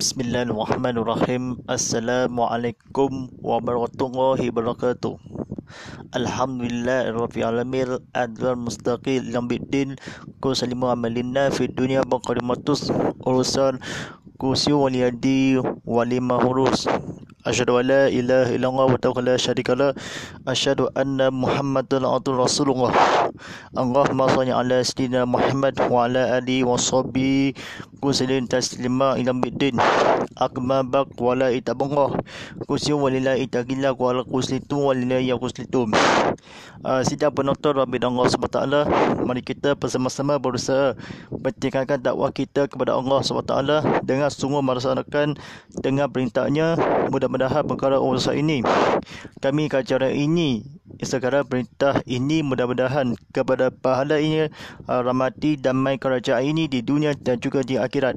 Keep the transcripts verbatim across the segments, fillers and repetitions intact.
Bismillahirrahmanirrahim. Assalamualaikum warahmatullahi wabarakatuh. Alhamdulillah Rabbil Adwal Mustaqil Lambiddin Kusalimu amalina fi dunia Baqarimatus urusan Kusiu waliyadi walima hurus. Asyhadu an la ilaha illallah wa ta'ala syarikalah. Asyhadu anna Muhammadan abduhu rasulullah. Allahumma shalli ala sayyidina Muhammad wa ala alihi wa sahbihi kusalin taslima ila biddin. Akma baq wala itabangah. Kusiu walillahi ta'ala wa ala kuslitu walillahi kuslitum. Uh, sidang penonton Rabbi Allah subhanahu wa taala, mari kita bersama-sama berusaha mentingkatkan dakwah kita kepada Allah subhanahu wa taala dengan sungguh melaksanakan dengan perintahnya. Mudah-mudahan perkara urusan ini kami kacara ini segala perintah ini mudah-mudahan kepada pahala ini uh, rahmati damai kerajaan ini di dunia dan juga di akhirat.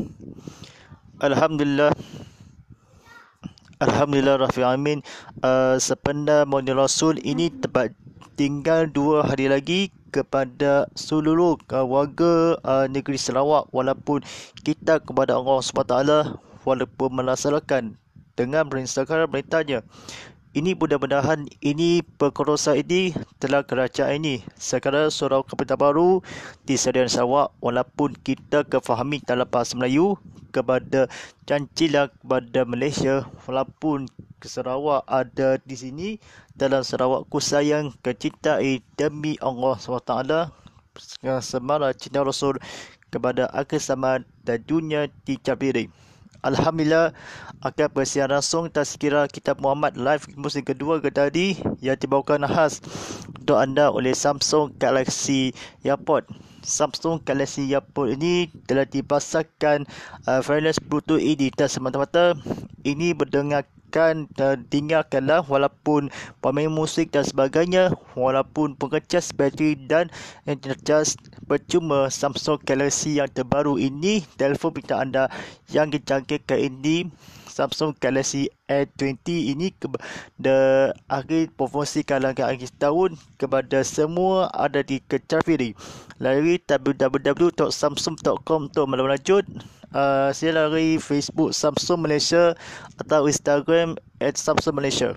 Alhamdulillah Alhamdulillah Rabbil Alamin. Uh, sependa Maulid Rasul ini tepat tinggal dua hari lagi kepada seluruh uh, warga uh, negeri Sarawak, walaupun kita kepada Allah subhanahu wa taala walaupun melaksanakan dengan berdasarkan perintahnya. Ini mudah-mudahan ini perkara ini telah kerajaan ini sekarang surau keperintah baru di Serian Sarawak, walaupun kita kefahami dalam bahasa Melayu kepada cancilah kepada Malaysia, walaupun ke Sarawak ada di sini dalam Sarawak ku sayang kecintai demi Allah subhanahu wa taala semara cinta Rasul kepada akhir zaman dan dunia dicabiri. Alhamdulillah akan bersiaran langsung tazkirah kitab Muhammad live musim kedua ke tadi yang dibawakan khas untuk anda oleh Samsung Galaxy Airpod. Samsung Galaxy Airpod ini telah dipasarkan uh, wireless Bluetooth ini dan semata-mata ini berdengarkan dan dengarkanlah walaupun pemain musik dan sebagainya, walaupun pengecas bateri dan internet charge percuma. Samsung Galaxy yang terbaru ini, telefon pintar anda yang dijangkitkan ini Samsung Galaxy A dua puluh ini kepada akhir promosi kalangan akhir tahun kepada semua ada di Kecafiri. Lari w w w dot samsung dot com untuk malam lanjut. Uh, saya lari Facebook Samsung Malaysia atau Instagram at Samsung Malaysia.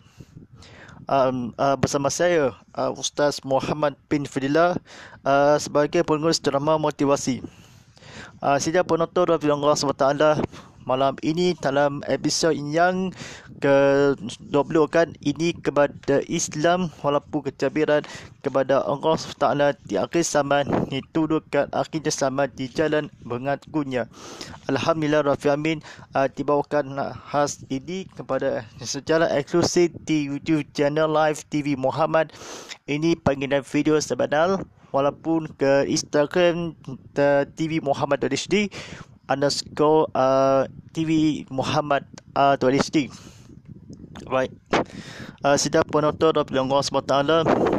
Um, uh, bersama saya uh, Ustaz Muhammad bin Fadilah uh, sebagai pengurus drama motivasi. Uh, sidang penonton Rabbi Allah subhanahu wa taala, malam ini dalam episod yang ke dua puluh kan ini kepada Islam walaupun kecabiran kepada Allah subhanahu wa taala di akhir zaman, dituduhkan akhir zaman di jalan mengakunya. Alhamdulillah Rabbil Alamin. Uh, dibawakan khas ini kepada secara eksklusif di YouTube channel Live T V Muhammad. Ini panggilan video sebenar, walaupun ke Instagram T V Muhammad H D underscore uh, T V Muhammad uh, H D. Right. Uh, sidang penonton Rabbil Allah subhanahu wa taala,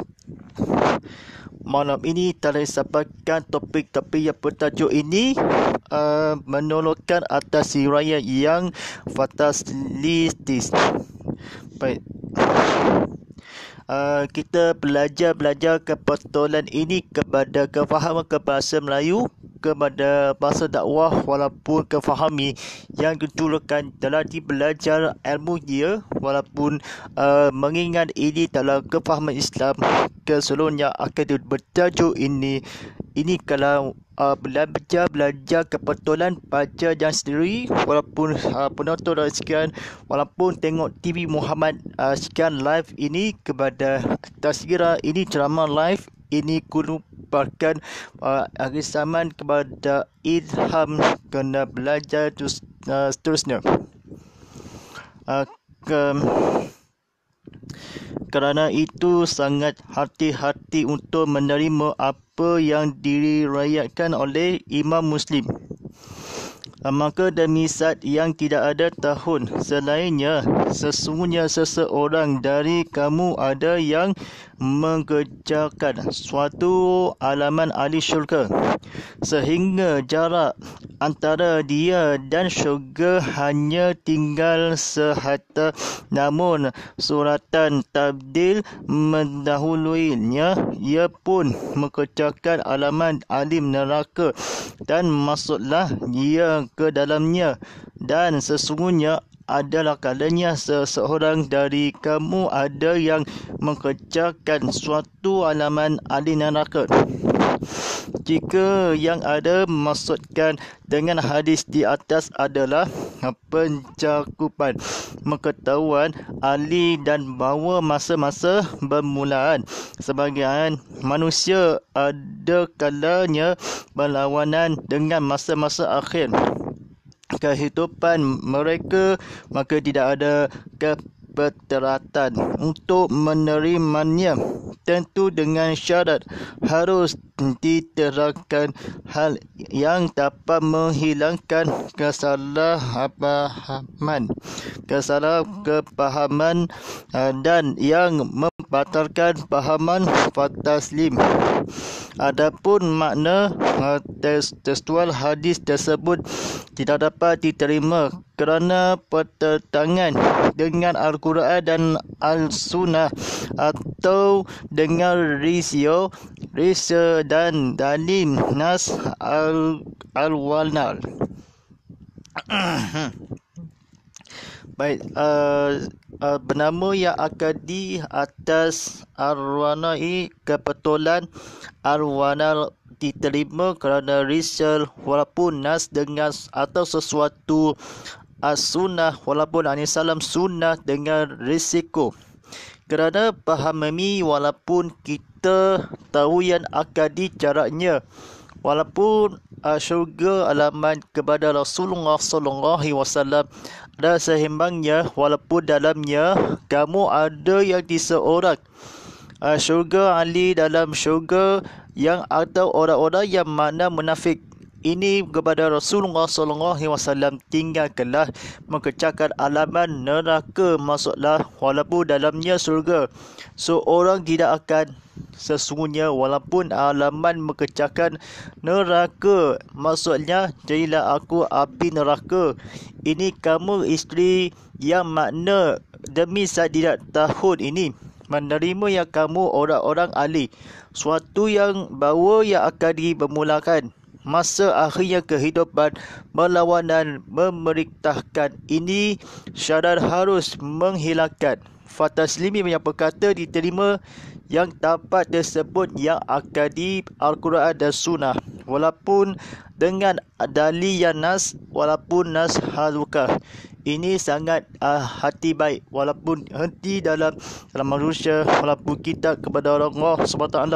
malam ini telah disampaikan topik-topik yang bertajuk ini uh, menolakkan atas raya yang fatalistis. Baik. Uh, kita belajar-belajar kebetulan ini kepada kefahaman ke bahasa Melayu, kepada bahasa dakwah, walaupun kefahami yang ketulukan telah dibelajar ilmu dia, walaupun uh, mengingat ini dalam kefahaman Islam keseluruhnya akan bertajuk ini. Ini kalau uh, belajar belajar kebetulan baca dan sendiri, walaupun uh, penonton dan sekian, walaupun tengok T V Muhammad uh, sekian live ini kepada tazkirah ini drama live ini kurupakan uh, akhir zaman kepada ilham kena belajar terus, uh, seterusnya. Uh, ke, kerana itu sangat hati-hati untuk menerima apa yang diriwayatkan oleh Imam Muslim. Maka demi zat yang tidak ada tahun selainnya, sesungguhnya seseorang dari kamu ada yang mengerjakan suatu alaman ahli syurga, sehingga jarak antara dia dan syurga hanya tinggal sehata, namun suratan tabdil mendahuluinya. Ia pun mengecarkan alaman alim neraka dan masuklah ia ke dalamnya. Dan sesungguhnya adalah kalanya seseorang dari kamu ada yang mengecarkan suatu alaman ahli neraka. Jika yang ada maksudkan dengan hadis di atas adalah pencakupan pengetahuan ahli dan bahawa masa-masa bermulaan sebagian manusia ada kalanya berlawanan dengan masa-masa akhir kehidupan mereka, maka tidak ada kebetaratan untuk menerimanya. Tentu dengan syarat harus diterangkan hal yang dapat menghilangkan kesalahpahaman, kesalahkepahaman dan yang membatalkan pahaman fataslim. Adapun makna tekstual hadis tersebut tidak dapat diterima kerana pertentangan dengan Al-Quran dan Al-Sunnah atau dengan risio, risio dan dalil nas al-walnal. Baik, uh, uh, bernama yang akan di atas Ar-Wanai kebetulan Ar-Wanal diterima kerana risal walaupun nas dengan atau sesuatu as-sunnah walaupun anisalam sunnah dengan risiko. Kerana memahami walaupun kita tahu yang akadi caranya, walaupun uh, syurga alaman kepada Rasulullah sallallahu alaihi wasallam ada seimbangnya, walaupun dalamnya kamu ada yang di seorang uh, syurga ahli dalam syurga yang atau orang-orang yang mana munafik ini kepada Rasulullah sallallahu alaihi wasallam tinggalkanlah mengecarkan alaman neraka, masuklah walaupun dalamnya syurga. Seorang tidak akan sesungguhnya walaupun alaman mengecarkan neraka, maksudnya jadilah aku api neraka. Ini kamu isteri yang makna demi saya tidak tahun ini menerima yang kamu orang-orang ahli suatu yang bahawa yang akan dibermulakan masa akhirnya kehidupan berlawanan memerintahkan ini syarat harus menghilangkan fataslimi yang berkata diterima yang dapat tersebut yang akan di Al-Quran dan Sunnah walaupun dengan dalil yang nas walaupun nas halukah. Ini sangat uh, hati baik walaupun henti dalam dalam manusia walaupun kita kepada Allah subhanahu wa taala.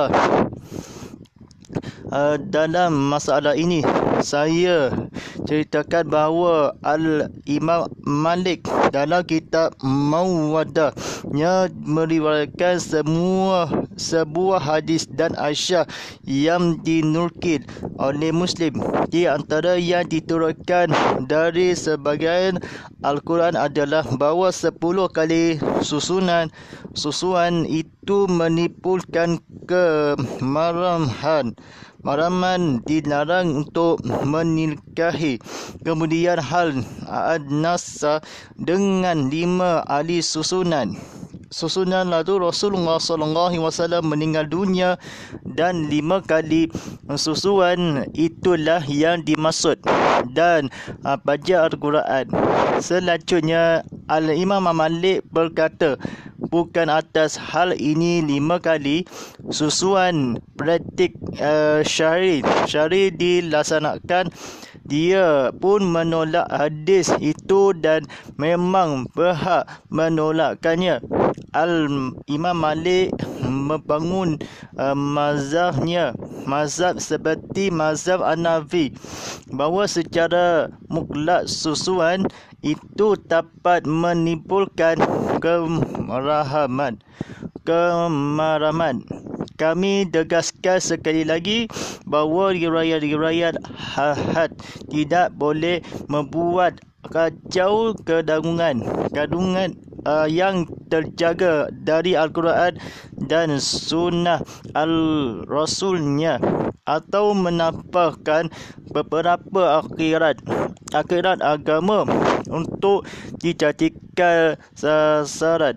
Uh, dalam masalah ini saya ceritakan bahawa Al-Imam Malik dalam kitab Muwaddah-nya meriwayatkan semua sebuah hadis dan Aisyah yang dinukil oleh Muslim. Di antara yang diturunkan dari sebagian Al-Quran adalah bahawa sepuluh kali susunan susuan itu menimbulkan kemarahan. Maraman dilarang untuk menikahi. Kemudian hal ad-nasa dengan lima ahli susunan. Susunan lalu Rasulullah sallallahu alaihi wasallam meninggal dunia dan lima kali susuan itulah yang dimaksud dan uh, baca Al-Quran. Selanjutnya Al-Imam Malik berkata, bukan atas hal ini lima kali susuan praktik uh, syari syari dilaksanakan. Dia pun menolak hadis itu dan memang berhak menolakkannya. Al-Imam Malik membangun uh, mazhabnya, mazhab seperti mazhab Hanafi, bahawa secara mutlak susuan itu dapat menimbulkan kemarahan. Kemarahan. Kami tegaskan sekali lagi bahawa riwayat-riwayat ahad tidak boleh membuat kacau kandungan kandungan uh, yang terjaga dari Al-Quran dan Sunnah Al-Rasulnya. atau menampakkan beberapa akhirat akhirat agama untuk dijadikan sasaran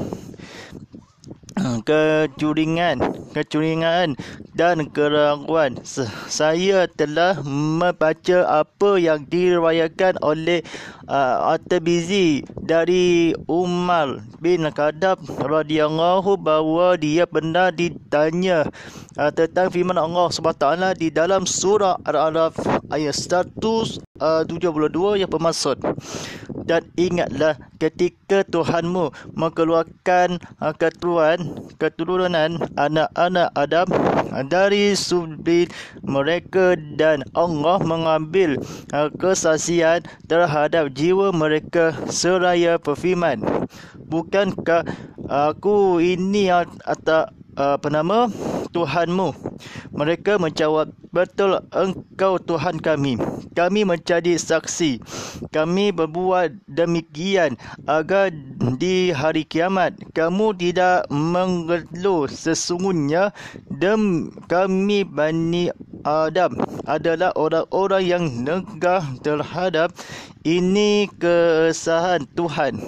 kecuringan, kecuringan dan keraguan. Saya telah membaca apa yang diriwayatkan oleh uh, At-Tirmizi dari Umar bin Khattab radhiyallahu bahawa dia pernah ditanya uh, tentang firman Allah subhanahu wa taala di dalam surah Al-A'raf ayat seratus tujuh puluh dua yang bermaksud, dan ingatlah ketika Tuhanmu mengeluarkan uh, keturunan keturunan anak-anak Adam dari sulbi mereka, dan Allah mengambil uh, kesaksian terhadap jiwa mereka seraya berfirman, bukankah aku ini atau uh, apa nama Tuhanmu? Mereka menjawab, betul, engkau Tuhan kami. Kami menjadi saksi. Kami berbuat demikian agar di hari kiamat kamu tidak mengeluh. Sesungguhnya dem kami Bani Adam adalah orang-orang yang negah terhadap ini kesahan Tuhan.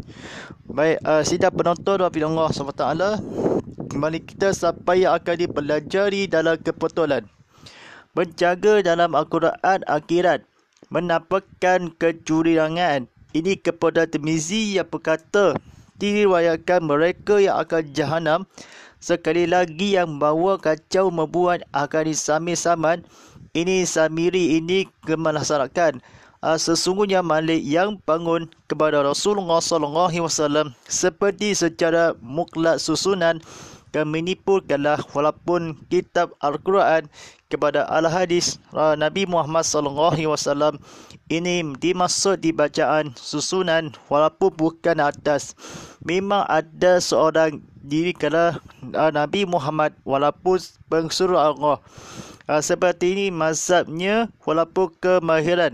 Baik, uh, sidang penonton rahimahullah Allah subhanahu wa taala, kembali kita sampai yang akan dipelajari dalam kebetulan. Menjaga dalam Al-Quran akhirat, menampakkan kecurangan. Ini kepada Tirmizi yang berkata, diriwayatkan mereka yang akan jahanam, sekali lagi yang bawa kacau membuat akan disami-saman. Ini Samiri ini kemalasarakan. Uh, sesungguhnya Malik yang bangun kepada Rasulullah sallallahu alaihi wasallam seperti secara mutlak susunan, kami menipukanlah walaupun kitab Al-Quran kepada Al-Hadis uh, Nabi Muhammad sallallahu alaihi wasallam. Ini dimaksud di bacaan susunan walaupun bukan atas. Memang ada seorang diri kala uh, Nabi Muhammad walaupun pengsuruh Allah. Uh, seperti ini mazhabnya walaupun kemahiran.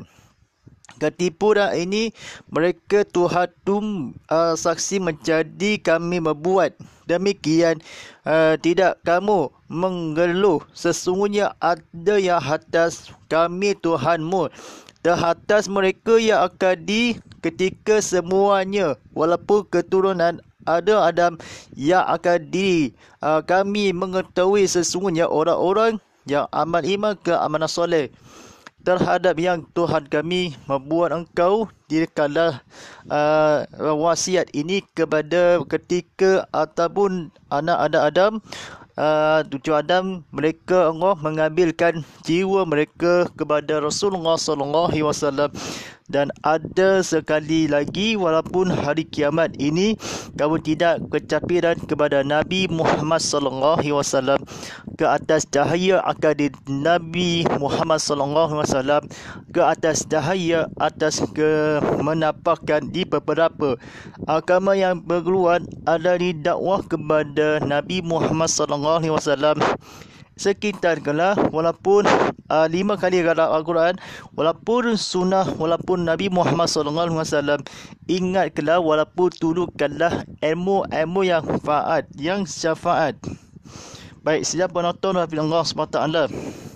Ketipuran ini mereka Tuhan tum uh, saksi menjadi kami membuat demikian, uh, tidak kamu mengeluh. Sesungguhnya ada yang atas kami Tuhanmu, terhatas mereka yang akan di ketika semuanya walaupun keturunan ada Adam yang akan di uh, kami mengetahui sesungguhnya orang-orang yang amal iman ke amanah soleh terhadap yang Tuhan kami membuat engkau dirikanlah uh, wasiat ini kepada ketika ataupun anak-anak Adam, uh, tujuh Adam, mereka Allah mengambilkan jiwa mereka kepada Rasulullah sallallahu alaihi wasallam. Dan ada sekali lagi walaupun hari kiamat ini kamu tidak kecapiran kepada Nabi Muhammad sallallahu alaihi wasallam, ke atas cahaya akan di Nabi Muhammad sallallahu alaihi wasallam, ke atas cahaya atas ke menampakkan di beberapa agama yang berkeluar ada didakwah kepada Nabi Muhammad sallallahu alaihi wasallam sekitar kala walaupun uh, lima kali dalam Al-Quran, walaupun sunnah, walaupun Nabi Muhammad sallallahu alaihi wasallam. Ingat kala walaupun tulukanlah ilmu-ilmu yang faat, yang syafaat. Baik, siapa penonton Allah subhanahu wa taala.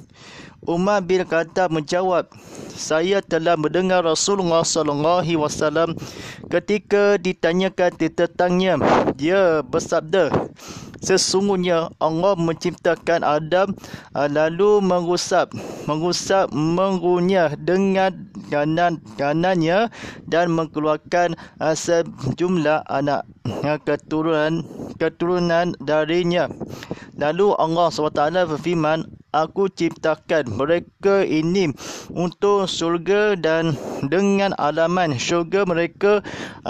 Umar bin Khattab menjawab, saya telah mendengar Rasulullah sallallahu alaihi wasallam ketika ditanyakan tentangnya, dia bersabda, sesungguhnya Allah menciptakan Adam lalu mengusap mengusap mengunyah dengan kanan kanannya dan mengeluarkan sejumlah anak keturunan keturunan darinya. Lalu Allah subhanahu wa taala berfirman, aku ciptakan mereka ini untuk syurga dan dengan alaman syurga mereka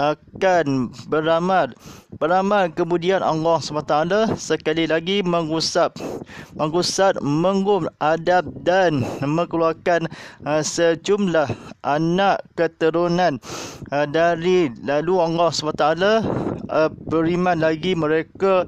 akan beramal beramal. Kemudian Allah subhanahu wa taala sekali lagi mengusap mengusap menggum adab dan mengeluarkan uh, sejumlah anak keturunan uh, dari lalu Allah subhanahu wa taala uh, beriman lagi mereka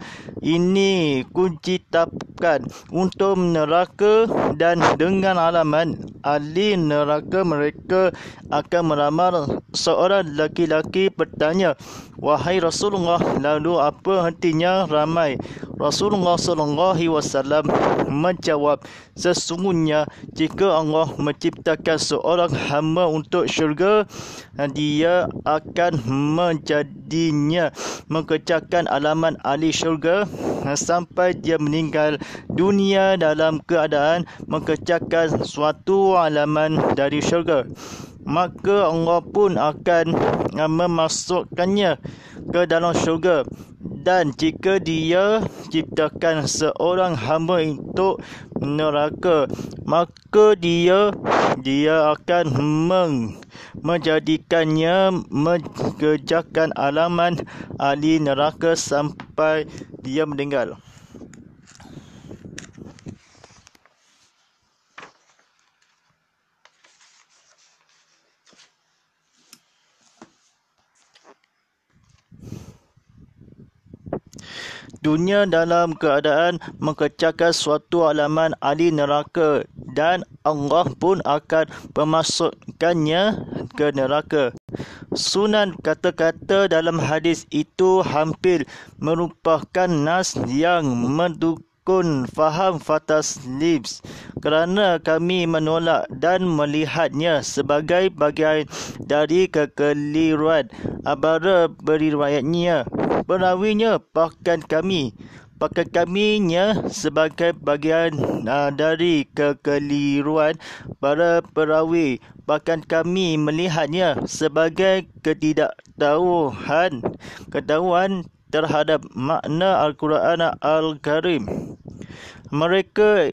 ini kunci tapkan untuk neraka, dan dengan alaman ahli neraka mereka akan meramal. Seorang laki-laki bertanya, wahai Rasulullah, lalu apa hentinya ramai Rasulullah sallallahu alaihi wasallam menjawab, sesungguhnya jika Allah menciptakan seorang hamba untuk syurga, dia akan menjadinya mengerjakan alaman ahli syurga sampai dia meninggal dunia dalam keadaan mengerjakan suatu alaman dari syurga. Maka Allah pun akan memasukkannya ke dalam syurga. Dan jika dia ciptakan seorang hamba untuk neraka, maka dia dia akan meng, menjadikannya mengerjakan alaman ahli neraka sampai dia meninggal. Dunia dalam keadaan mengerjakan suatu alaman ahli neraka, dan Allah pun akan memasukkannya ke neraka. Sunan kata-kata dalam hadis itu hampir merupakan nas yang mendukung faham fatas lips, kerana kami menolak dan melihatnya sebagai bagian dari kekeliruan para beriwayatnya. Perawinya bahkan kami bahkan kaminya sebagai bagian uh, dari kekeliruan para perawi. Bahkan kami melihatnya sebagai ketidaktahuan ketahuan terhadap makna Al-Quran Al-Karim. Mereka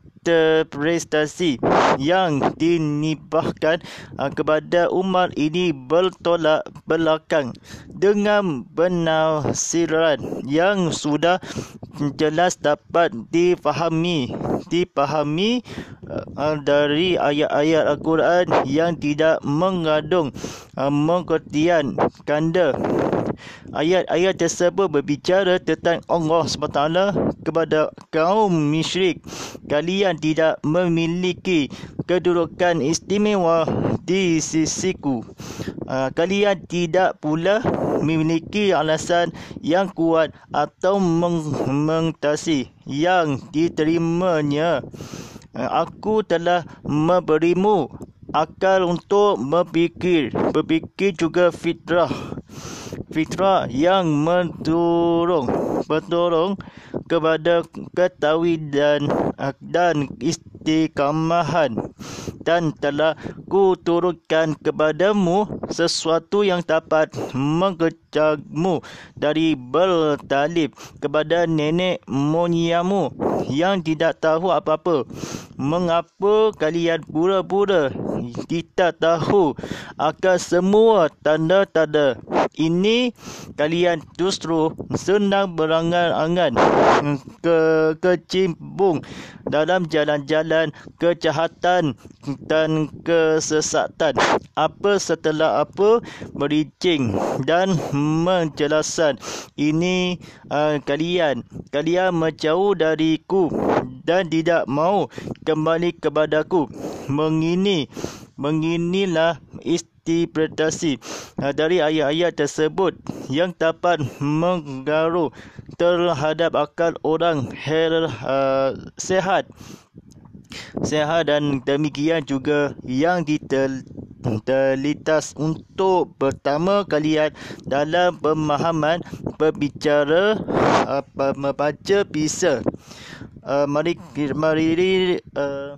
interpretasi yang dinibahkan uh, kepada umat ini bertolak belakang dengan penafsiran yang sudah jelas dapat difahami dipahami uh, dari ayat-ayat Al-Quran yang tidak mengandung uh, pengertian ganda. Ayat-ayat tersebut berbicara tentang Allah subhanahu wa taala kepada kaum musyrik. Kalian tidak memiliki kedudukan istimewa di sisiku. Uh, kalian tidak pula memiliki alasan yang kuat atau mengatasi yang diterimanya. Uh, aku telah memberimu akal untuk berfikir. Berfikir juga fitrah. Fitrah yang mendorong, mendorong kepada ketahui dan dan istiqamahan, dan telah kuturunkan kepadamu sesuatu yang dapat mengejarmu dari bertalib kepada nenek moyangmu yang tidak tahu apa-apa. Mengapa kalian pura-pura kita tahu akan semua tanda-tanda ini? Kalian justru senang berangan-angan ke kecimpung dalam jalan-jalan kejahatan dan kesesatan. Apa setelah apa merincing dan menjelaskan ini, uh, kalian kalian menjauh dariku dan tidak mau kembali kepadaku. Mengini menginilah interpretasi dari ayat-ayat tersebut yang dapat mengaruh terhadap akal orang her, uh, sehat sehat dan demikian juga yang ditel terlintas untuk pertama kalian dalam pemahaman berbicara apa membaca bisa. Uh, mari mari uh,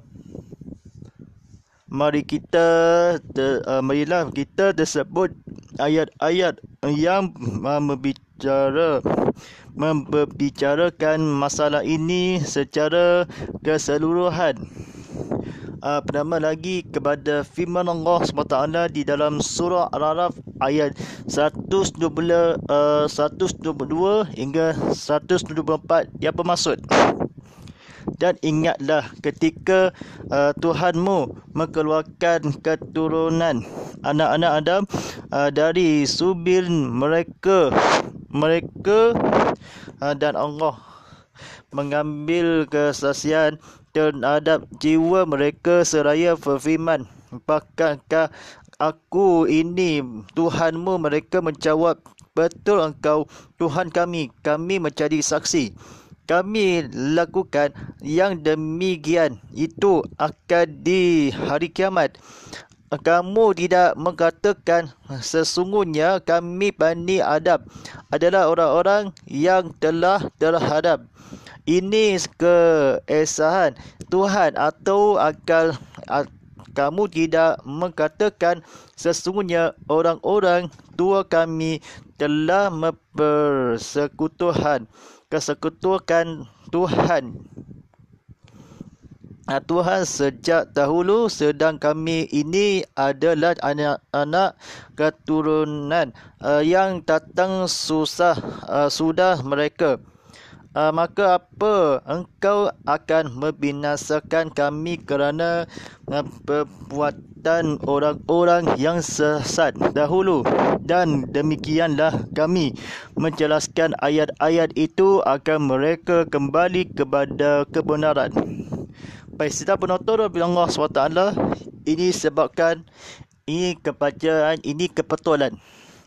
mari kita te, uh, marilah kita tersebut ayat-ayat yang uh, berbicara membicarakan masalah ini secara keseluruhan. Uh, pertama lagi kepada firman Allah subhanahu wa taala di dalam surah Al-Araf ayat seratus dua puluh, uh, seratus dua puluh dua hingga seratus dua puluh empat yang bermaksud, dan ingatlah ketika uh, Tuhanmu mengeluarkan keturunan anak-anak Adam uh, dari subir mereka mereka uh, dan Allah mengambil kesaksian terhadap jiwa mereka seraya berfirman, apakah aku ini Tuhanmu? Mereka menjawab, betul engkau Tuhan kami, kami menjadi saksi. kami lakukan yang demikian itu akan di hari kiamat. Kamu tidak mengatakan sesungguhnya kami Bani Adam adalah orang-orang yang telah terhadap. Ini keesahan Tuhan atau akal a- kamu tidak mengatakan sesungguhnya orang-orang tua kami telah mempersekutukan kesekutukan Tuhan Tuhan sejak dahulu, sedang kami ini adalah anak-anak keturunan uh, yang datang susah uh, sudah mereka. Uh, maka apa engkau akan membinasakan kami kerana uh, perbuatan orang-orang yang sesat dahulu? Dan demikianlah kami menjelaskan ayat-ayat itu agar mereka kembali kepada kebenaran. Baik, sedang penonton Allah subhanahu wa taala, ini sebabkan ini kebahagiaan, ini kebetulan.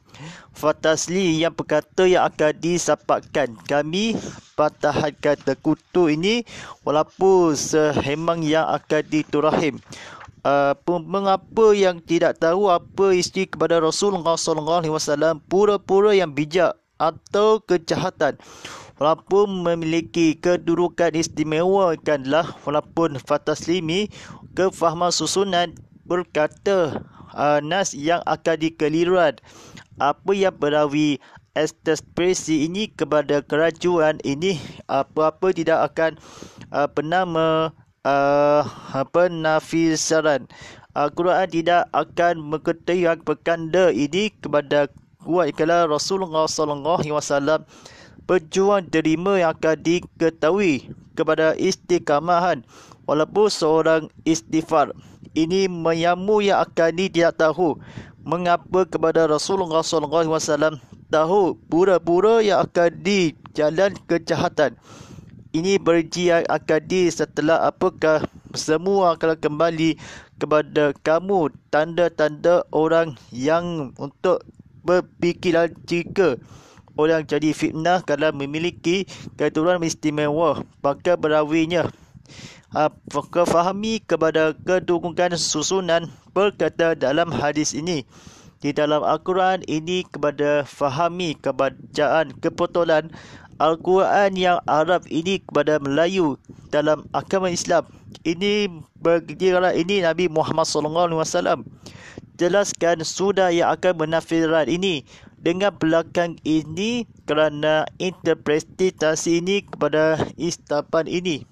Fatasli yang berkata yang akan disapatkan kami patahan kata kutu ini walaupun sehemang yang akan diturahim. Uh, mengapa yang tidak tahu apa isteri kepada Rasulullah sallallahu alaihi wasallam pura-pura yang bijak atau kejahatan, walaupun memiliki kedudukan istimewa kanlah walaupun fataslimi kefahaman susunan berkata uh, nas yang akan dikeliruan apa yang berawi ekspresi ini kepada kerajuan ini apa-apa tidak akan uh, pernah me, uh, apa nafisaran. Al-Quran tidak akan mengetahui perkanda ini kepada kuat ikala Rasulullah sallallahu alaihi wasallam pejuang terima yang akan diketahui kepada istiqamahan walaupun seorang istighfar. Ini menyamu yang akan di tidak tahu mengapa kepada Rasulullah sallallahu alaihi wasallam tahu pura-pura yang akan di jalan kejahatan. Ini berji yang akan di setelah apakah semua akan kembali kepada kamu tanda-tanda orang yang untuk berfikiran jika orang jadi fitnah kalau memiliki keturunan istimewa maka berawinya uh, kefahami kepada kedudukan susunan berkata dalam hadis ini di dalam Al-Quran ini kepada fahami kebacaan kebetulan Al-Quran yang Arab ini kepada Melayu dalam agama Islam ini berkira ini Nabi Muhammad sallallahu alaihi wasallam jelaskan sudah yang akan menafiran ini dengan belakang ini kerana interpretasi ini kepada istapan ini.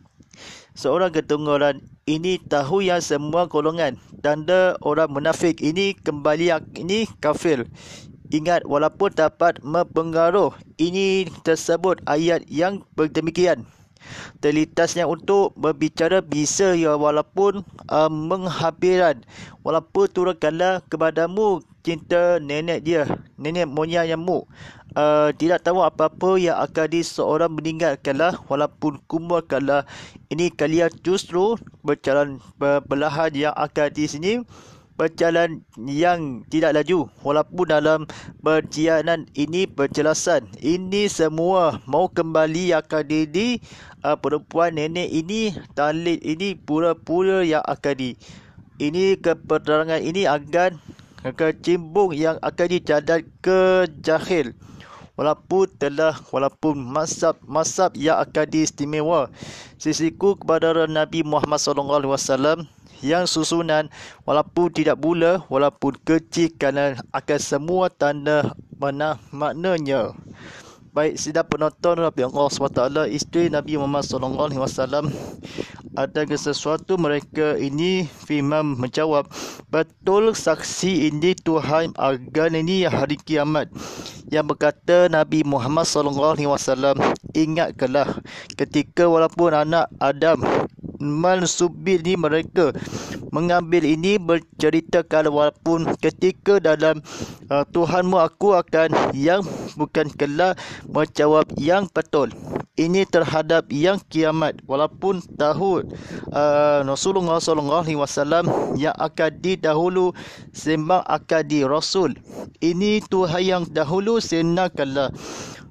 Seorang ketunggalan ini tahu yang semua golongan tanda orang munafik ini kembali ini kafir. Ingat walaupun dapat mempengaruh ini tersebut ayat yang berdemikian. Terlintasnya untuk berbicara bisa ya walaupun uh, menghabiran walaupun turunkanlah kepadamu cinta nenek dia nenek moyangmu uh, tidak tahu apa-apa yang akan di seorang meninggalkanlah walaupun kumurkanlah ini kalian justru berjalan berbelahan yang akan di sini berjalan yang tidak laju walaupun dalam perjalanan ini penjelasan ini semua mau kembali akan di uh, perempuan nenek ini talid ini pura-pura yang akan di ini keperangan ini akan kecimbung yang akan dijalan ke jahil walaupun telah walaupun masab-masab yang akan diistimewa sisiku kepada Nabi Muhammad sallallahu alaihi wasallam yang susunan walaupun tidak bula walaupun kecil kerana akan semua tanda mana maknanya. Baik, sidang penonton Nabi Allah subhanahu wa taala isteri Nabi Muhammad sallallahu alaihi wasallam ada sesuatu mereka ini firman menjawab betul saksi ini Tuhan agar ini hari kiamat yang berkata Nabi Muhammad sallallahu alaihi wasallam ingatkanlah ketika walaupun anak Adam mansubin ini mereka mengambil ini berceritakan walaupun ketika dalam uh, Tuhanmu aku akan yang bukan kelak menjawab yang betul ini terhadap yang kiamat walaupun tahun uh, Rasulullah sallallahu alaihi wasallam yang akan didahulu sembang akan di Rasul ini Tuhan yang dahulu senakanlah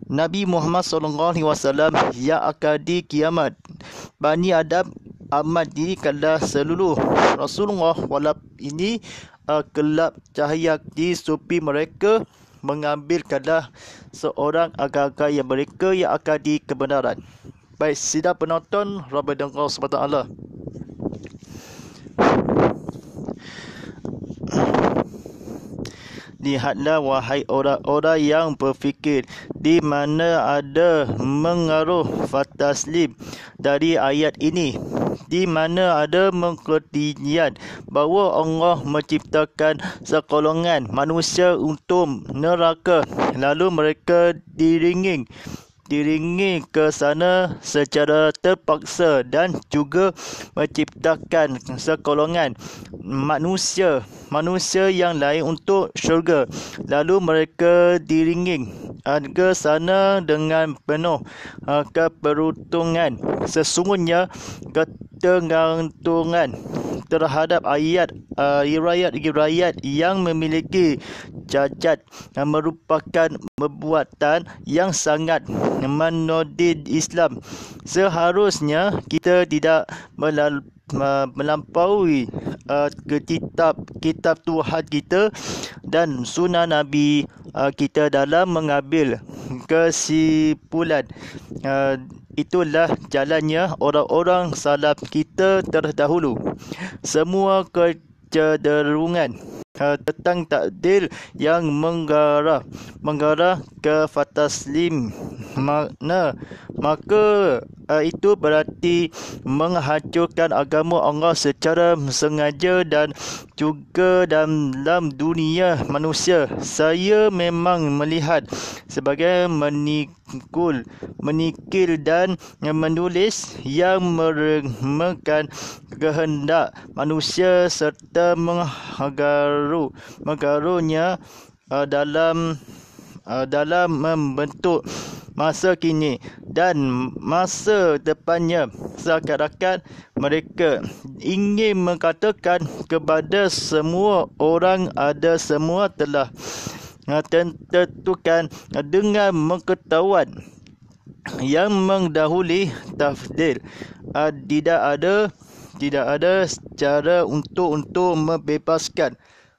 Nabi Muhammad sallallahu alaihi wasallam yang akan di kiamat. Bani Adam amat diri kala seluruh Rasulullah walap ini uh, kelap cahaya di supi mereka mengambil kala seorang agak-agak yang mereka yang akan di kebenaran. Baik, sidang penonton Ramadan Allah subhanahu wa taala. Lihatlah wahai orang-orang yang berfikir, di mana ada mengaruh fataslim dari ayat ini, di mana ada mengketian bahawa Allah menciptakan sekolongan manusia untuk neraka, lalu mereka diringing diringi ke sana secara terpaksa, dan juga menciptakan sekolongan manusia manusia yang lain untuk syurga, lalu mereka diringi ke sana dengan penuh uh, keberuntungan. Sesungguhnya ketergantungan terhadap ayat uh, riwayat-riwayat yang memiliki cacat uh, merupakan perbuatan yang sangat menodai Islam. Seharusnya kita tidak melal melampaui uh, ke kitab kitab Tuhan kita dan sunnah Nabi uh, kita dalam mengambil kesimpulan. Uh, itulah jalannya orang-orang salaf kita terdahulu. Semua kecenderungan uh, tentang takdir yang mengarah mengarah ke fataslim makna maka uh, itu berarti menghancurkan agama Allah secara sengaja dan juga dalam dunia manusia. Saya memang melihat sebagai menikul menikil dan menulis yang meremehkan kehendak manusia serta menggaru menggarunya uh, dalam uh, dalam membentuk masa kini dan masa depannya, seakan-akan mereka ingin mengatakan kepada semua orang ada semua telah tentukan dengan pengetahuan yang mendahului tafdil. Tidak ada tidak ada cara untuk untuk membebaskan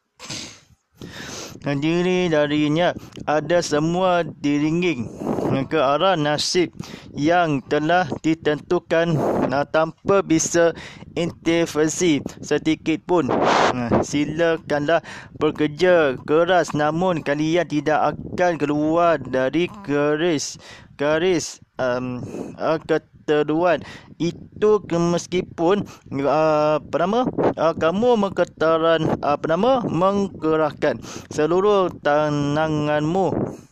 diri darinya. Ada semua diringing ke arah nasib yang telah ditentukan nah, tanpa bisa intervensi sedikit pun. Nah, silakanlah bekerja keras, namun kalian tidak akan keluar dari garis garis um, ketentuan itu meskipun uh, apa nama uh, kamu mengketaran apa nama mengkerahkan seluruh tanganganmu.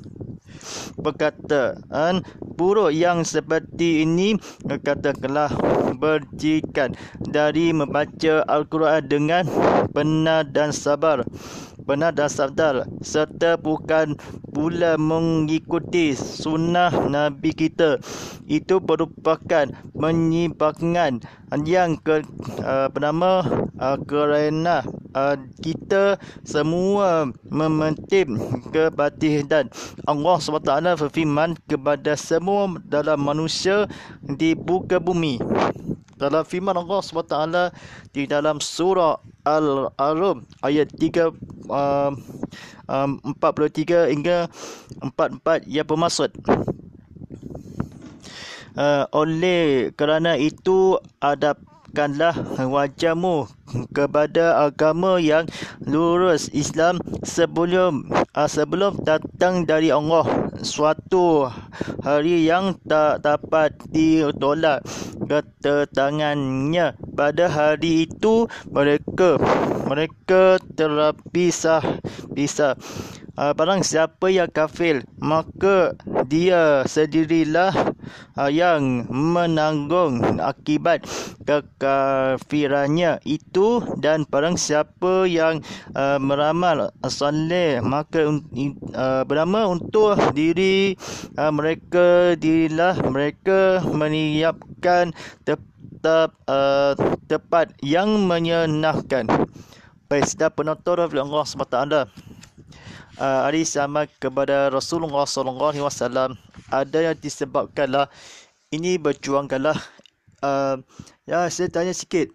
Perkataan buruk yang seperti ini katakanlah berjikan dari membaca Al-Quran dengan benar dan sabar benar dan sabar serta bukan pula mengikuti sunnah Nabi kita. Itu merupakan penyimpangan yang ke, apa nama uh, kerana uh, kita semua mementip kebatilan. Allah subhanahu wa taala berfirman kepada semua dalam manusia di muka bumi. Dalam firman Allah subhanahu wa taala di dalam surah Al-Rum ayat tiga, uh, um, empat puluh tiga hingga empat puluh empat yang bermaksud uh, oleh kerana itu adabkanlah wajahmu kepada agama yang lurus Islam sebelum uh, sebelum datang dari Allah suatu hari yang tak dapat ditolak kedatangannya. Pada hari itu mereka mereka terpisah pisah. Uh, barang siapa yang kafir, maka dia sendirilah uh, yang menanggung akibat kekafirannya itu, dan barang siapa yang uh, meramal soleh, maka uh, beramal untuk diri uh, mereka dirilah mereka menyiapkan tetap uh, tepat yang menyenangkan. Baik, sedang penonton Allah subhanahu wa taala. uh, hari sama kepada Rasulullah sallallahu alaihi wasallam, ada yang disebabkanlah ini berjuangkanlah. Uh, ya, saya tanya sikit.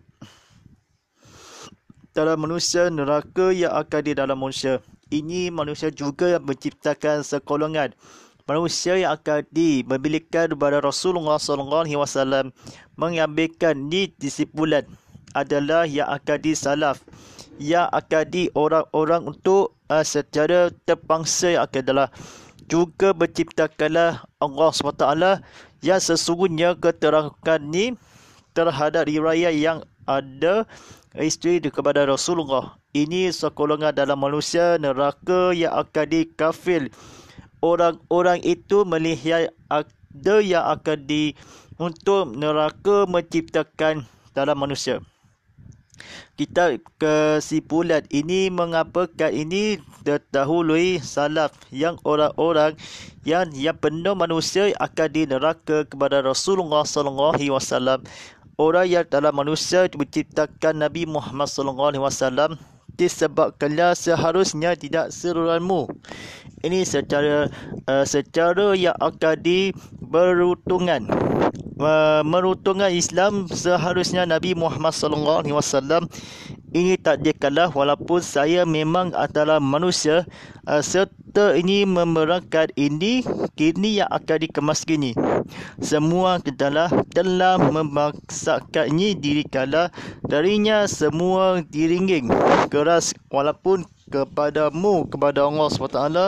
Dalam manusia, neraka yang akan di dalam manusia. Ini manusia juga yang menciptakan sekolongan. Manusia yang akan dimiliki kepada Rasulullah sallallahu alaihi wasallam mengambilkan ni disipulan adalah yang akan di salaf, yang akan di orang-orang untuk uh, secara terpaksa yang akan adalah juga menciptakanlah Allah subhanahu wa taala yang sesungguhnya keterangan ni terhadap riwayat yang ada isteri kepada Rasulullah. Ini sekolongan dalam manusia neraka yang akan dikafir. Orang-orang itu melihat ada yang akan di untuk neraka menciptakan dalam manusia. Kita kesimpulan ini mengapakan ini terdahului salaf yang orang-orang yang yang penuh manusia akan di neraka kepada Rasulullah sallallahu alaihi wasallam. Orang yang dalam manusia menciptakan Nabi Muhammad sallallahu alaihi wasallam disebabkannya seharusnya tidak seruanmu. Ini secara uh, secara yang akan di berutungan. Uh, merutungan Islam seharusnya Nabi Muhammad sallallahu alaihi wasallam ini tak dikalah walaupun saya memang adalah manusia uh, serta ini memerangkat ini kini yang akan dikemas kini. Semua adalah telah memaksakannya diri kala darinya semua diringging keras walaupun kepadamu kepada Allah subhanahu wa taala.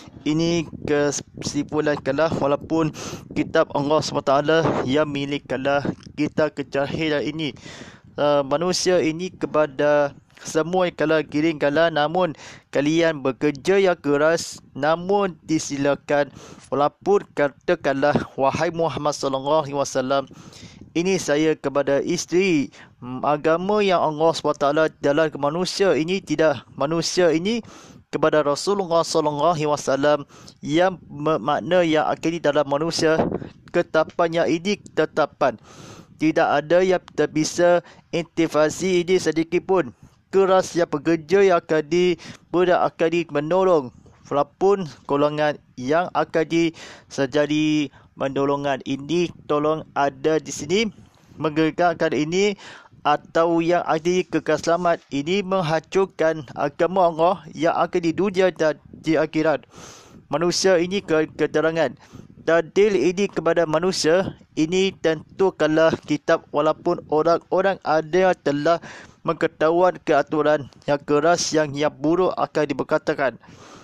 Ini kesimpulan kalah walaupun kitab Allah subhanahu wa taala yang milik kalah kita kejahilan ini. Uh, manusia ini kepada semua kalah giring kalah, namun kalian bekerja yang keras, namun disilakan walaupun katakanlah wahai Muhammad sallallahu alaihi wasallam, ini saya kepada isteri agama yang Allah subhanahu wa taala dalam manusia ini tidak manusia ini kepada Rasulullah sallallahu alaihi wasallam yang bermakna yang akhir dalam manusia ketapan yang ini tetapan tidak ada yang tak bisa intivasi ini sedikit pun. Keras yang bekerja yang akan di budak akan di menolong walaupun golongan yang akan di sejadi menolongan ini tolong ada di sini menggerakkan ini atau yang ada kekal selamat ini menghancurkan agama Allah yang akan di dunia dan di akhirat. Manusia ini ke keterangan. Tadil ini kepada manusia ini tentu kalah kitab walaupun orang-orang ada yang telah mengetahuan keaturan yang keras yang yang buruk akan diberkatakan.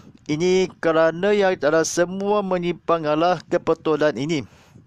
Ini kerana yang adalah semua menyimpang Allah kebetulan ini.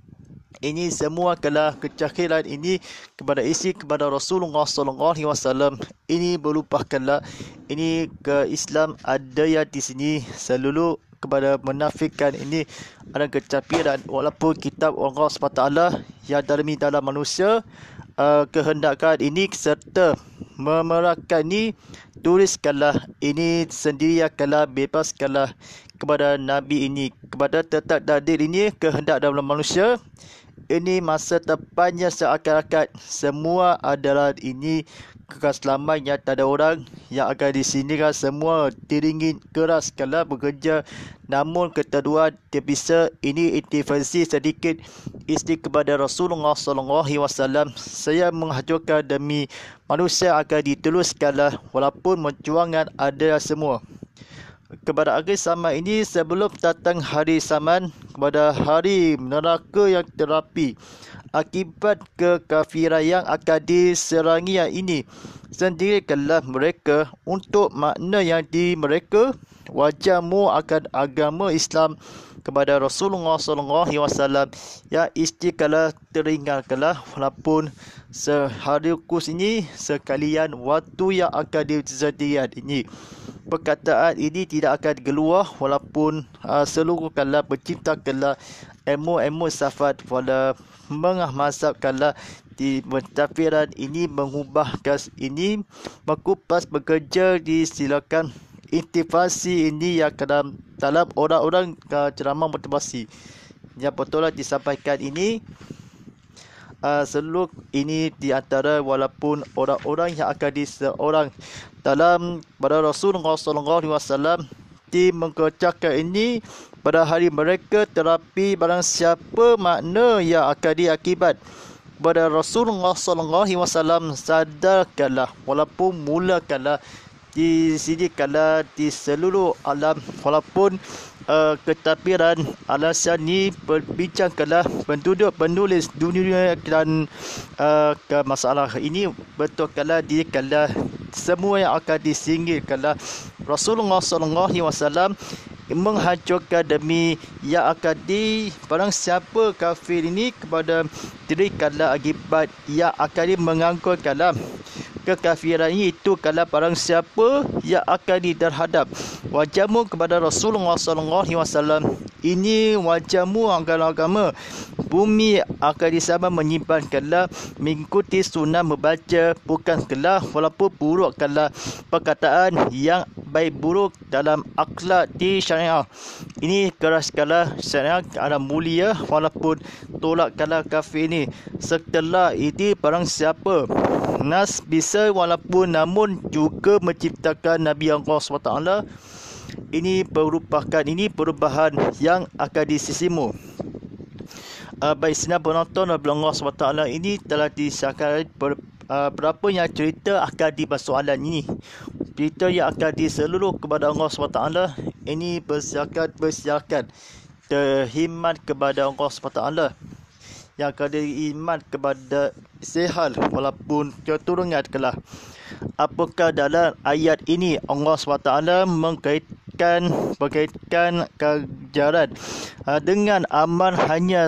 Ini semua kalah kecahilan ini kepada isi kepada Rasulullah sallallahu alaihi wasallam. Ini melupakanlah ini ke Islam ada yang di sini seluruh kepada menafikan ini ada kecapiran walaupun kitab Allah subhanahu wa taala yang dalam dalam manusia uh, kehendakkan ini serta memerakan ini tuliskanlah ini sendiri kalah bebaskanlah kepada Nabi ini kepada tetap dadir ini kehendak dalam manusia. Ini masa depannya seakan-akan semua adalah ini kekal selamat yang tak ada orang yang akan di sini kan semua diringin keras kalau bekerja, namun kedua dia bisa ini intervensi sedikit isteri kepada Rasulullah sallallahu alaihi wasallam. Saya menghancurkan demi manusia akan dituluskanlah walaupun perjuangan ada semua. Kepada akhir zaman ini sebelum datang hari zaman kepada hari neraka yang terapi akibat kekafiran yang akan diserangi yang ini sendirikanlah mereka untuk makna yang di mereka wajahmu akan agama Islam kepada Rasulullah sallallahu alaihi wasallam yang istiqalah teringatkanlah walaupun sehari kus ini sekalian waktu yang akan disediakan ini. Perkataan ini tidak akan keluar walaupun uh, seluruh kalah menciptakanlah ilmu-ilmu safat pada mengah mazhab kalah di mentafiran ini mengubah kas ini mengkupas bekerja disilakan intivasi ini yang dalam dalam orang-orang uh, ceramah motivasi yang betul disampaikan ini. Uh, seluruh ini di antara walaupun orang-orang yang akan di seorang dalam pada Rasulullah sallallahu alaihi wasallam di mengerjakan ini pada hari mereka, tetapi barang siapa makna yang akan diakibat kepada Rasulullah sallallahu alaihi wasallam, sadarkanlah walaupun mulakanlah di sini kala di seluruh alam, walaupun uh, ketapiran alasan ini berbincangkanlah penduduk penulis dunia dan uh, ke masalah ini betul kala di kala semua yang akan disingkirkanlah Rasulullah sallallahu alaihi wasallam menghancurkan demi yang akan di barang siapa kafir ini kepada dirikanlah akibat yang akan mengangkutkanlah kekafiran ini, itu kalau barang siapa yang akan diterhadap wajahmu kepada Rasulullah sallallahu alaihi wasallam, ini wajahmu agama-agama bumi akan disama menyimpankanlah mengikuti sunnah membaca, bukan sekala walaupun buruk kala perkataan yang baik buruk dalam akhlak di syariah. Ini keras kala syariah ada mulia walaupun tolak kala kafir ini. Setelah itu barang siapa nas bisa walaupun namun juga menciptakan Nabi Allah subhanahu wa taala, ini merupakan ini perubahan yang akan disisimu. Uh, baik sinar penonton Nabi Allah subhanahu wa taala ini telah disahkan ber, uh, berapa yang cerita akan di soalan ini. Cerita yang akan diseluruh kepada Allah subhanahu wa taala ini bersiakat bersiakat terhimat kepada Allah subhanahu wa taala, yang akan beriman kepada sehal walaupun keturunan kelah. Apakah dalam ayat ini Allah subhanahu wa taala mengkaitkan berkaitkan kejaran dengan amal hanya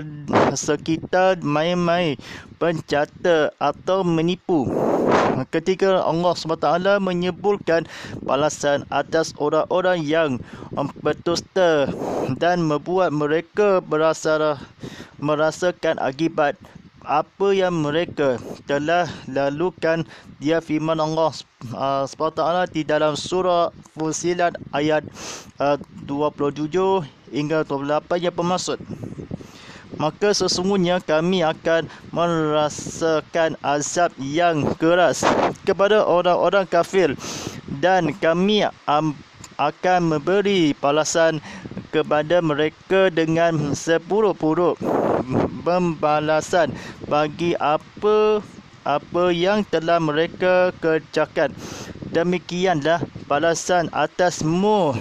sekitar main-main pencata atau menipu? Ketika Allah subhanahu wa taala menyebutkan balasan atas orang-orang yang berdusta dan membuat mereka berasa merasakan akibat apa yang mereka telah lalukan, dia firman Allah uh, subhanahu wa taala di dalam surah Fussilat ayat uh, dua puluh tujuh hingga dua puluh lapan yang bermaksud, maka sesungguhnya kami akan merasakan azab yang keras kepada orang-orang kafir, dan kami um, akan memberi balasan kepada mereka dengan seburuk-buruk pembalasan bagi apa apa yang telah mereka kerjakan. Demikianlah balasan atas mu,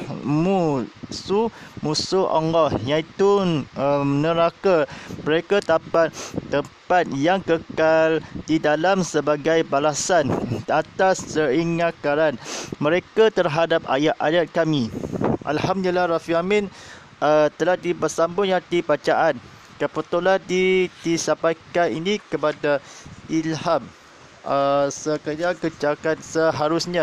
musuh musuh Allah, iaitu um, neraka. Mereka dapat tempat yang kekal di dalam sebagai balasan atas seingkaran mereka terhadap ayat-ayat kami. Alhamdulillah Rabbil Alamin, uh, telah bersambung yang di bacaan. Kebetulan di, disampaikan ini kepada ilham. Uh, sekiranya kerjakan seharusnya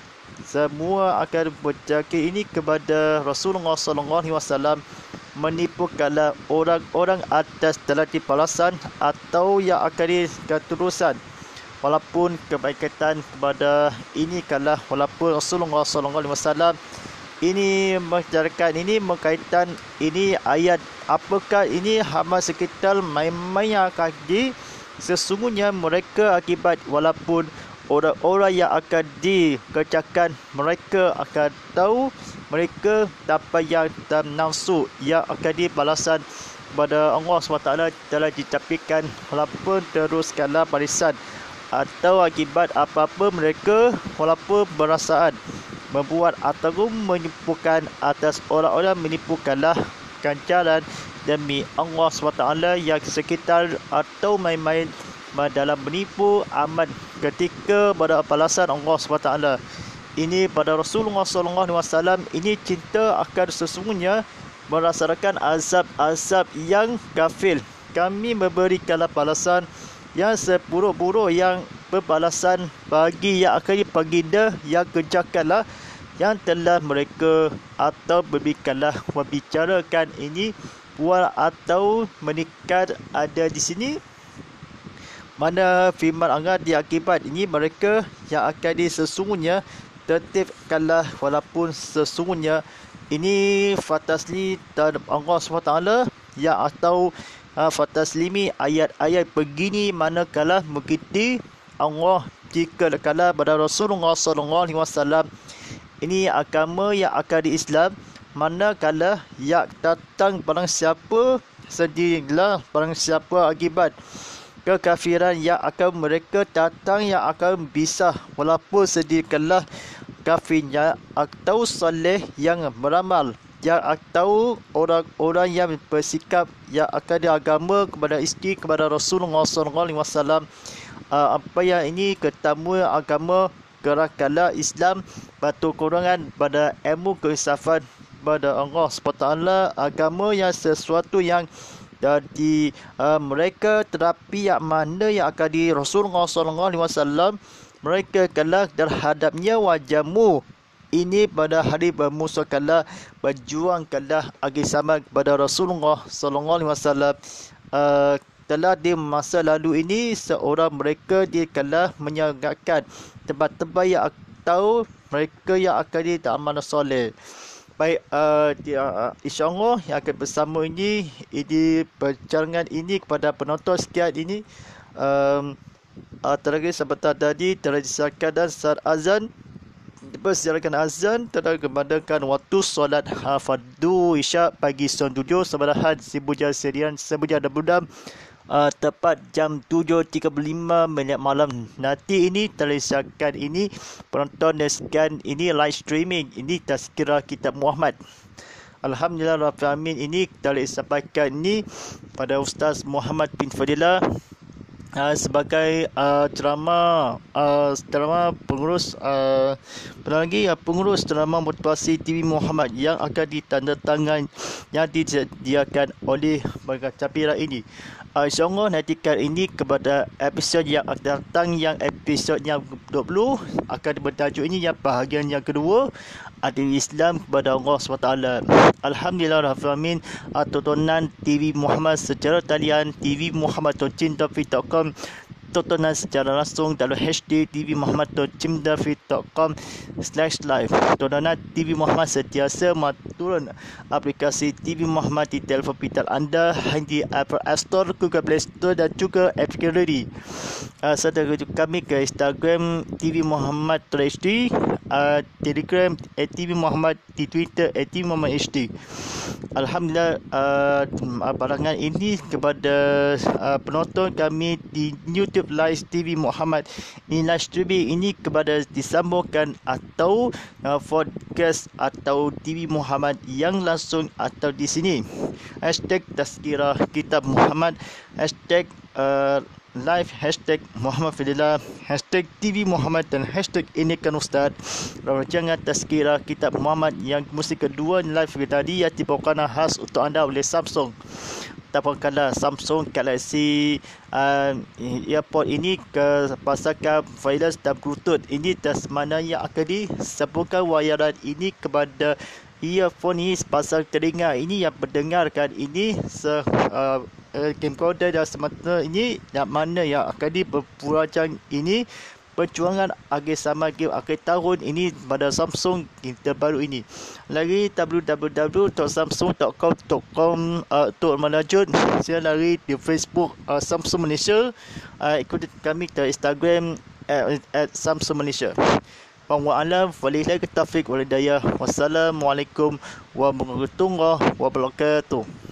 semua akan berjaga ini kepada Rasulullah sallallahu alaihi wasallam, menipu kala orang-orang atas telah dibalasan atau yang akan diketerusan, walaupun kebaikan kepada ini kala walaupun Rasulullah sallallahu alaihi wasallam ini mengajarkan ini berkaitan ini ayat, apakah ini hama sekitar main-main yang akan di sesungguhnya mereka akibat walaupun orang-orang yang akan dikerjakan mereka akan tahu mereka dapat yang dalam nafsu yang akan dibalasan kepada Allah subhanahu wa taala telah dicapikan walaupun teruskanlah barisan atau akibat apa-apa mereka walaupun berasaan membuat atau menipukan atas orang-orang menipukanlah ganjaran demi Allah subhanahu wa taala yang sekitar atau main-main dalam menipu aman ketika pada balasan Allah subhanahu wa taala. Ini pada Rasulullah sallallahu alaihi wasallam ini cinta akan sesungguhnya merasakan azab-azab yang kafir. Kami memberikanlah balasan yang seburuk-buruk yang berbalasan bagi yang akan baginda yang kerjakanlah yang telah mereka atau berbicarlah membicarakan ini buat atau meningkat ada di sini mana firman Allah di akibat ini mereka yang akan disesungguhnya tertibkanlah walaupun sesungguhnya ini fatasli dan Allah subhanahu wa taala yang atau uh, fataslimi ayat-ayat begini manakala mengikuti Allah jika kala pada Rasulullah sallallahu alaihi wasallam ini agama yang akan di Islam, manakala yang datang barang siapa sedilah barang siapa akibat kekafiran yang akan mereka datang yang akan bisa walaupun sedikalah kafirnya atau soleh yang beramal yang atau orang-orang yang bersikap yang akan diagama kepada isteri kepada Rasulullah sallallahu alaihi wasallam. Apa yang ini ketemu agama gerakkanlah Islam batu kurangan pada ilmu keinsafan pada Allah subhanahu wa taala, agama yang sesuatu yang jadi uh, mereka tetapi yang mana yang akan di Rasulullah sallallahu alaihi wasallam mereka kalah terhadapnya wajahmu ini pada hari bermusuh kalah berjuang kalah agi sama kepada Rasulullah sallallahu alaihi wasallam. Uh, telah di masa lalu ini seorang mereka dia kalah menyangatkan tempat-tempat yang tahu mereka yang akan di amal soleh. Baik, uh, uh, insyaAllah yang akan bersama ini ini perjalanan ini kepada penonton sekian ini um, uh, terakhir sebentar tadi telah disahkan dan saat azan dipersilakan azan telah kemadakan waktu solat fardu isyak pagi son tujuh sebarahan Sibuja Serian Sibuja Dabudam uh, tepat jam tujuh tiga puluh lima minit malam nanti ini telah disahkan ini penonton dan sekian ini live streaming ini tazkirah kitab Muhammad. Alhamdulillah Rabbil Alamin ini telah disampaikan ini pada Ustaz Muhammad bin Fadilah Uh, sebagai uh, ceramah uh, ceramah pengurus uh, lagi uh, pengurus ceramah motivasi T V Muhammad yang akan ditandatangan yang disediakan oleh Bagai Capira ini. Uh, InsyaAllah nantikan ini kepada episod yang akan datang yang episod yang dua puluh akan bertajuk ini yang bahagian yang kedua adil Islam kepada Allah subhanahu wa taala. Alhamdulillah Rabbil Alamin, tontonan T V Muhammad secara talian T V Muhammad cinta fit dot com, tontonan secara langsung dalam hashtag T V Muhammad cinta fit dot com slash live. Tontonan T V Muhammad sentiasa turun aplikasi T V Muhammad di telefon pintar anda di Apple App Store, Google Play Store dan juga Apple Gallery. Uh, serta rujuk kami ke Instagram T V Muhammad H D, uh, Telegram at T V Muhammad, di Twitter at T V Muhammad H D. Alhamdulillah uh, barangan ini kepada uh, penonton kami di YouTube Live T V Muhammad. Ini live streaming ini kepada disambungkan atau uh, podcast atau T V Muhammad yang langsung atau di sini. Hashtag Tazkirah Kitab Muhammad, hashtag uh, live, hashtag Muhammad Fadilah, hashtag T V Muhammad dan hashtag ini kan Ustaz. Rancangan Tazkirah Kitab Muhammad yang musik kedua live tadi yang dibawakan khas untuk anda oleh Samsung. Tapakanlah Samsung Galaxy uh, Airpod ini ke pasarkan wireless dan Bluetooth. Ini tas mana yang akan disambungkan wayaran ini kepada earphone ini pasang telinga ini yang mendengarkan ini se uh, Uh, camcorder dan semata ini yang mana yang akan diperpurancang ini perjuangan agar sama game akhir tahun ini pada Samsung game terbaru ini. Lagi w w w dot samsung dot com dot com uh, untuk menajud saya lari di Facebook uh, Samsung Malaysia, uh, ikuti kami di Instagram at, at Samsung Malaysia. Wa'alam walillahi taufiq wal hidayah. Wassalamualaikum warahmatullahi wabarakatuh.